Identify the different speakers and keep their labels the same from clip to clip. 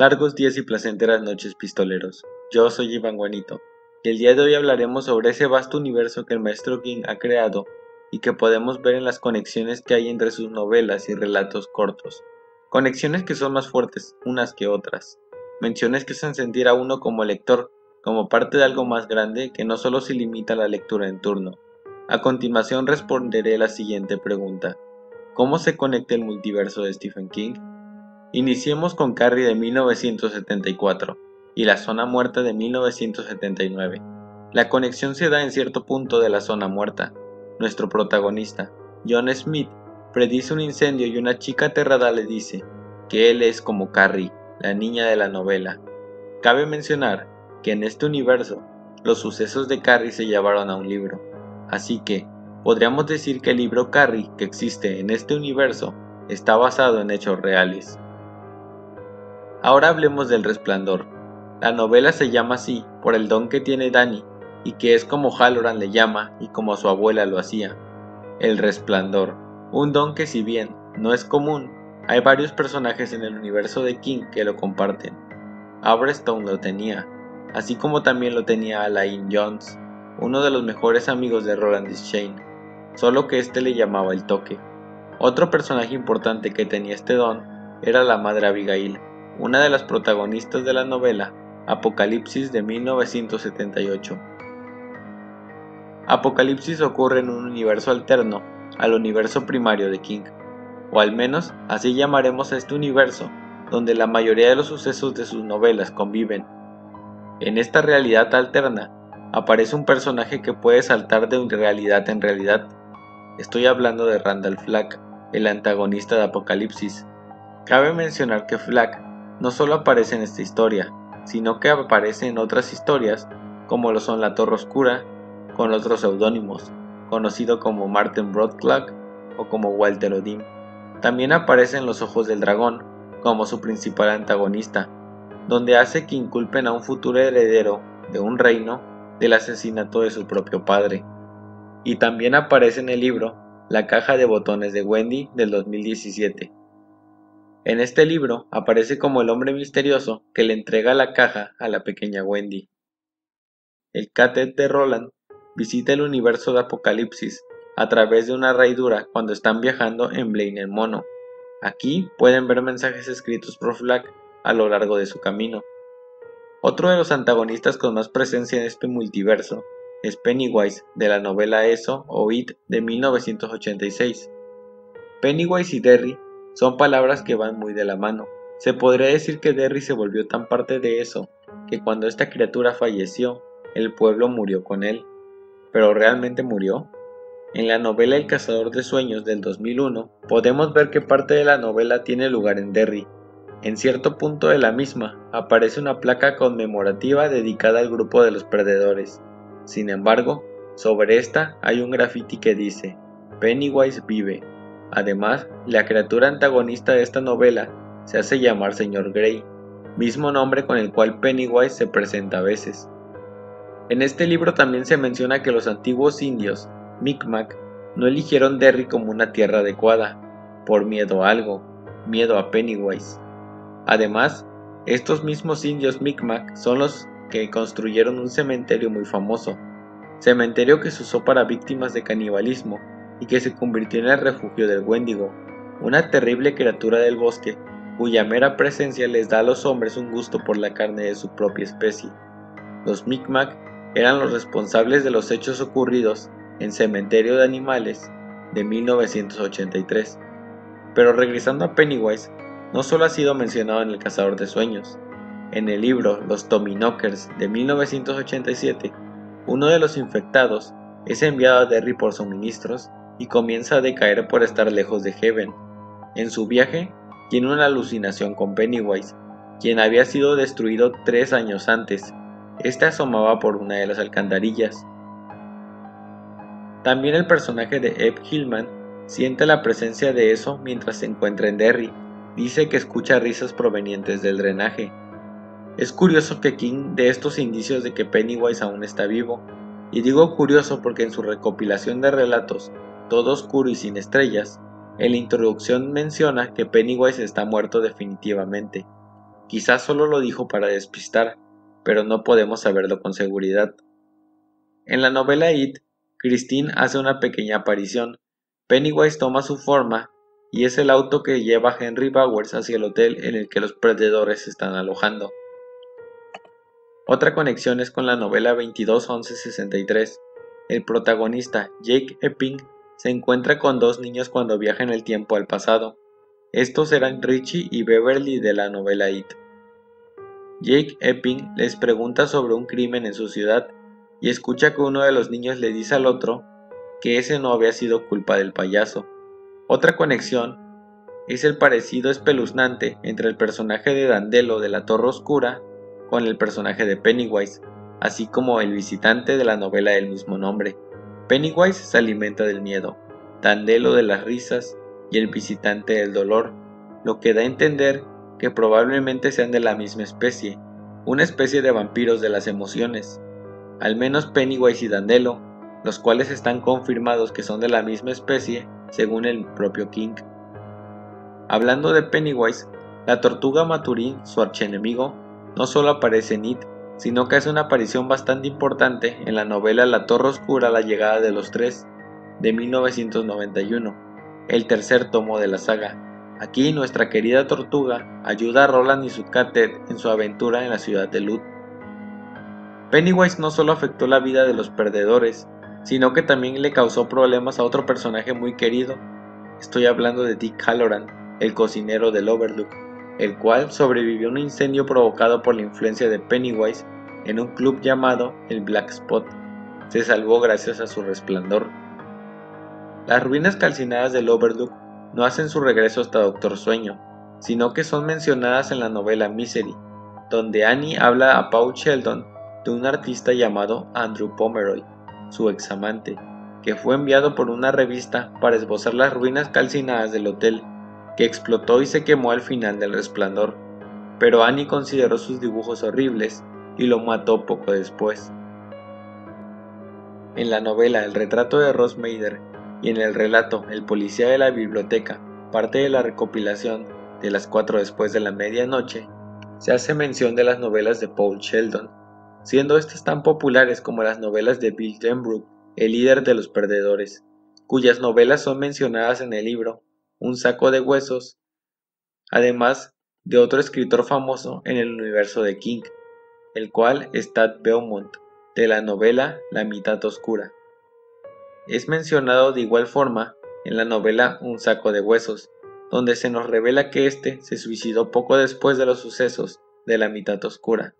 Speaker 1: Largos días y placenteras noches, pistoleros. Yo soy Iván Guanito, y el día de hoy hablaremos sobre ese vasto universo que el maestro King ha creado y que podemos ver en las conexiones que hay entre sus novelas y relatos cortos. Conexiones que son más fuertes unas que otras. Menciones que hacen sentir a uno como lector, como parte de algo más grande que no solo se limita a la lectura en turno. A continuación responderé la siguiente pregunta. ¿Cómo se conecta el multiverso de Stephen King? Iniciemos con Carrie de 1974 y La Zona Muerta de 1979. La conexión se da en cierto punto de La Zona Muerta. Nuestro protagonista, John Smith, predice un incendio y una chica aterrada le dice que él es como Carrie, la niña de la novela. Cabe mencionar que en este universo, los sucesos de Carrie se llevaron a un libro, así que podríamos decir que el libro Carrie que existe en este universo está basado en hechos reales. Ahora hablemos del Resplandor. La novela se llama así por el don que tiene Dani y que es como Halloran le llama y como su abuela lo hacía. El Resplandor, un don que si bien no es común, hay varios personajes en el universo de King que lo comparten. Abra Stone lo tenía, así como también lo tenía Alain Jones, uno de los mejores amigos de Roland Deschain, solo que este le llamaba el Toque. Otro personaje importante que tenía este don era la madre Abigail, una de las protagonistas de la novela Apocalipsis de 1978. Apocalipsis ocurre en un universo alterno al universo primario de King, o al menos así llamaremos a este universo, donde la mayoría de los sucesos de sus novelas conviven. En esta realidad alterna, aparece un personaje que puede saltar de realidad en realidad. Estoy hablando de Randall Flagg, el antagonista de Apocalipsis. Cabe mencionar que Flagg no solo aparece en esta historia, sino que aparece en otras historias como lo son La Torre Oscura, con otros seudónimos, conocido como Martin Broadclough o como Walter Odin. También aparece en Los Ojos del Dragón, como su principal antagonista, donde hace que inculpen a un futuro heredero de un reino del asesinato de su propio padre. Y también aparece en el libro La Caja de Botones de Wendy del 2017. En este libro aparece como el hombre misterioso que le entrega la caja a la pequeña Wendy. El Catet de Roland visita el universo de Apocalipsis a través de una raidura cuando están viajando en Blaine el Mono. Aquí pueden ver mensajes escritos por Flagg a lo largo de su camino. Otro de los antagonistas con más presencia en este multiverso es Pennywise de la novela Eso o It de 1986. Pennywise y Derry son palabras que van muy de la mano. Se podría decir que Derry se volvió tan parte de eso, que cuando esta criatura falleció, el pueblo murió con él. ¿Pero realmente murió? En la novela El Cazador de Sueños del 2001, podemos ver que parte de la novela tiene lugar en Derry. En cierto punto de la misma, aparece una placa conmemorativa dedicada al grupo de los perdedores. Sin embargo, sobre esta hay un grafiti que dice, Pennywise vive. Además, la criatura antagonista de esta novela se hace llamar Señor Grey, mismo nombre con el cual Pennywise se presenta a veces. En este libro también se menciona que los antiguos indios, Micmac, no eligieron Derry como una tierra adecuada, por miedo a algo, miedo a Pennywise. Además, estos mismos indios Micmac son los que construyeron un cementerio muy famoso, cementerio que se usó para víctimas de canibalismo y que se convirtió en el refugio del Wendigo, una terrible criatura del bosque cuya mera presencia les da a los hombres un gusto por la carne de su propia especie. Los Micmac eran los responsables de los hechos ocurridos en Cementerio de Animales de 1983. Pero regresando a Pennywise, no solo ha sido mencionado en El Cazador de Sueños. En el libro Los Tommyknockers de 1987, uno de los infectados es enviado a Derry por suministros y comienza a decaer por estar lejos de Heaven. En su viaje, tiene una alucinación con Pennywise, quien había sido destruido 3 años antes. Este asomaba por una de las alcantarillas. También el personaje de Eve Hillman siente la presencia de eso mientras se encuentra en Derry. Dice que escucha risas provenientes del drenaje. Es curioso que King dé estos indicios de que Pennywise aún está vivo, y digo curioso porque en su recopilación de relatos, Todo Oscuro y Sin Estrellas, en la introducción menciona que Pennywise está muerto definitivamente. Quizás solo lo dijo para despistar, pero no podemos saberlo con seguridad. En la novela It, Christine hace una pequeña aparición. Pennywise toma su forma y es el auto que lleva a Henry Bowers hacia el hotel en el que los perdedores se están alojando. Otra conexión es con la novela 22-11-63. El protagonista, Jake Epping, se encuentra con dos niños cuando viaja en el tiempo al pasado. Estos eran Richie y Beverly de la novela It. Jake Epping les pregunta sobre un crimen en su ciudad y escucha que uno de los niños le dice al otro que ese no había sido culpa del payaso. Otra conexión es el parecido espeluznante entre el personaje de Dandelo de la Torre Oscura con el personaje de Pennywise, así como el visitante de la novela del mismo nombre. Pennywise se alimenta del miedo, Dandelo de las risas y el visitante del dolor, lo que da a entender que probablemente sean de la misma especie, una especie de vampiros de las emociones. Al menos Pennywise y Dandelo, los cuales están confirmados que son de la misma especie según el propio King. Hablando de Pennywise, la tortuga Maturín, su archienemigo, no solo aparece en It, sino que hace una aparición bastante importante en la novela La Torre Oscura, la llegada de los tres, de 1991, el tercer tomo de la saga. Aquí nuestra querida tortuga ayuda a Roland y su cat Ted en su aventura en la ciudad de Lut. Pennywise no solo afectó la vida de los perdedores, sino que también le causó problemas a otro personaje muy querido. Estoy hablando de Dick Halloran, el cocinero del Overlook, el cual sobrevivió a un incendio provocado por la influencia de Pennywise en un club llamado el Black Spot. Se salvó gracias a su resplandor. Las ruinas calcinadas del Overlook no hacen su regreso hasta Doctor Sueño, sino que son mencionadas en la novela Misery, donde Annie habla a Paul Sheldon de un artista llamado Andrew Pomeroy, su examante, que fue enviado por una revista para esbozar las ruinas calcinadas del hotel, que explotó y se quemó al final del Resplandor, pero Annie consideró sus dibujos horribles y lo mató poco después. En la novela El retrato de Ross Mader y en el relato El policía de la biblioteca, parte de la recopilación de Las 4 después de la medianoche, se hace mención de las novelas de Paul Sheldon, siendo estas tan populares como las novelas de Bill Denbrook, el líder de los perdedores, cuyas novelas son mencionadas en el libro Un saco de huesos, además de otro escritor famoso en el universo de King, el cual es Tad Beaumont, de la novela La mitad oscura. Es mencionado de igual forma en la novela Un saco de huesos, donde se nos revela que éste se suicidó poco después de los sucesos de La mitad oscura.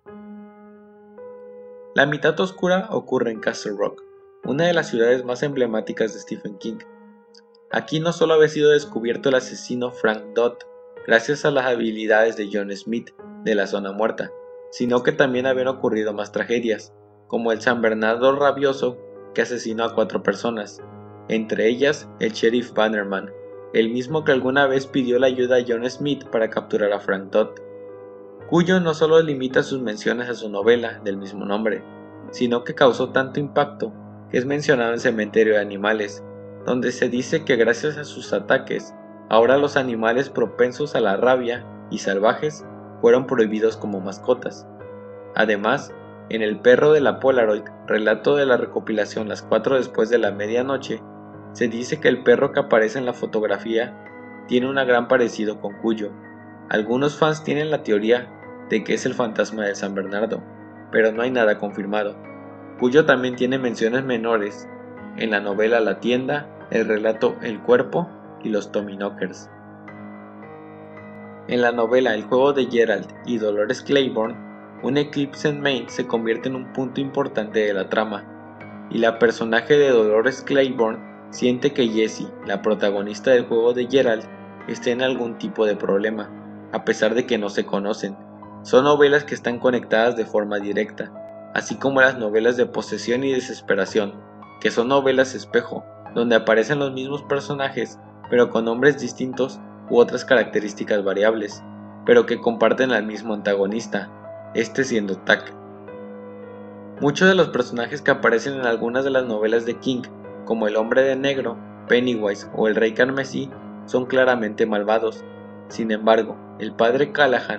Speaker 1: La mitad oscura ocurre en Castle Rock, una de las ciudades más emblemáticas de Stephen King. Aquí no solo había sido descubierto el asesino Frank Dodd, gracias a las habilidades de John Smith, de la Zona Muerta, sino que también habían ocurrido más tragedias, como el San Bernardo rabioso que asesinó a 4 personas, entre ellas el sheriff Bannerman, el mismo que alguna vez pidió la ayuda a John Smith para capturar a Frank Dodd. Cuyo no solo limita sus menciones a su novela del mismo nombre, sino que causó tanto impacto que es mencionado en Cementerio de Animales, donde se dice que gracias a sus ataques, ahora los animales propensos a la rabia y salvajes fueron prohibidos como mascotas. Además, en El perro de la Polaroid, relato de la recopilación Las 4 después de la medianoche, se dice que el perro que aparece en la fotografía tiene un gran parecido con Cuyo. Algunos fans tienen la teoría de que es el fantasma de San Bernardo, pero no hay nada confirmado. Cuyo también tiene menciones menores en la novela La tienda, el relato El cuerpo y los Tommyknockers. En la novela El juego de Geralt y Dolores Claiborne, un eclipse en Maine se convierte en un punto importante de la trama, y la personaje de Dolores Claiborne siente que Jessie, la protagonista del juego de Geralt, está en algún tipo de problema, a pesar de que no se conocen. Son novelas que están conectadas de forma directa, así como las novelas de posesión y desesperación, que son novelas espejo, donde aparecen los mismos personajes, pero con nombres distintos u otras características variables, pero que comparten al mismo antagonista, este siendo Tack. Muchos de los personajes que aparecen en algunas de las novelas de King, como el Hombre de Negro, Pennywise o el Rey Carmesí, son claramente malvados. Sin embargo, el padre Callahan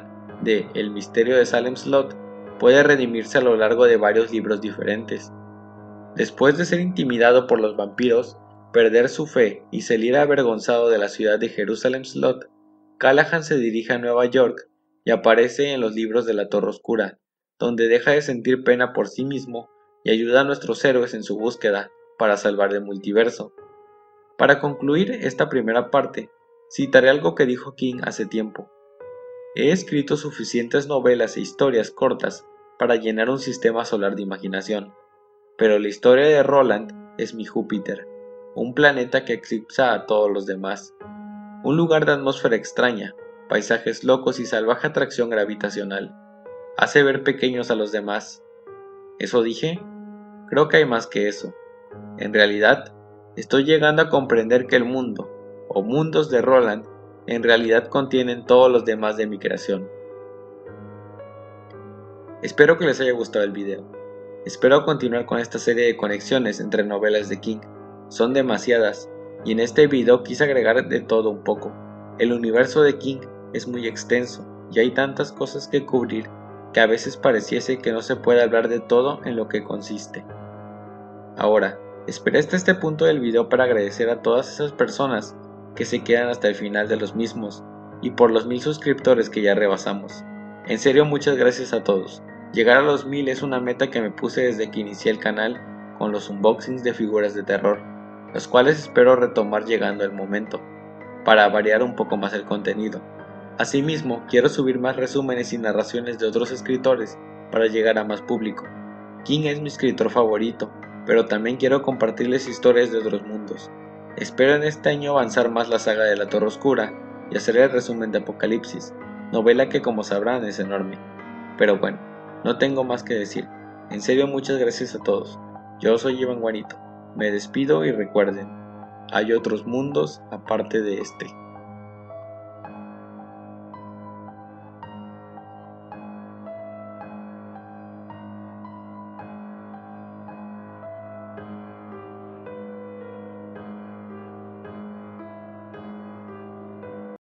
Speaker 1: de El misterio de Salem Slot puede redimirse a lo largo de varios libros diferentes. Después de ser intimidado por los vampiros, perder su fe y salir avergonzado de la ciudad de Jerusalem Slot, Callahan se dirige a Nueva York y aparece en los libros de la Torre Oscura, donde deja de sentir pena por sí mismo y ayuda a nuestros héroes en su búsqueda para salvar el multiverso. Para concluir esta primera parte, citaré algo que dijo King hace tiempo. He escrito suficientes novelas e historias cortas para llenar un sistema solar de imaginación, pero la historia de Roland es mi Júpiter, un planeta que eclipsa a todos los demás, un lugar de atmósfera extraña, paisajes locos y salvaje atracción gravitacional. Hace ver pequeños a los demás. ¿Eso dije? Creo que hay más que eso. En realidad, estoy llegando a comprender que el mundo, o mundos de Roland, en realidad contienen todos los demás de mi creación. Espero que les haya gustado el video. Espero continuar con esta serie de conexiones entre novelas de King. Son demasiadas, y en este video quise agregar de todo un poco. El universo de King es muy extenso, y hay tantas cosas que cubrir que a veces pareciese que no se puede hablar de todo en lo que consiste. Ahora, esperé hasta este punto del video para agradecer a todas esas personas que se quedan hasta el final de los mismos, y por los 1000 suscriptores que ya rebasamos. En serio, muchas gracias a todos. Llegar a los 1000 es una meta que me puse desde que inicié el canal con los unboxings de figuras de terror, los cuales espero retomar llegando el momento, para variar un poco más el contenido. Asimismo, quiero subir más resúmenes y narraciones de otros escritores para llegar a más público. King es mi escritor favorito, pero también quiero compartirles historias de otros mundos. Espero en este año avanzar más la saga de la Torre Oscura y hacer el resumen de Apocalipsis, novela que como sabrán es enorme. Pero bueno, no tengo más que decir. En serio, muchas gracias a todos. Yo soy Iván Guarito. Me despido y recuerden, hay otros mundos aparte de este.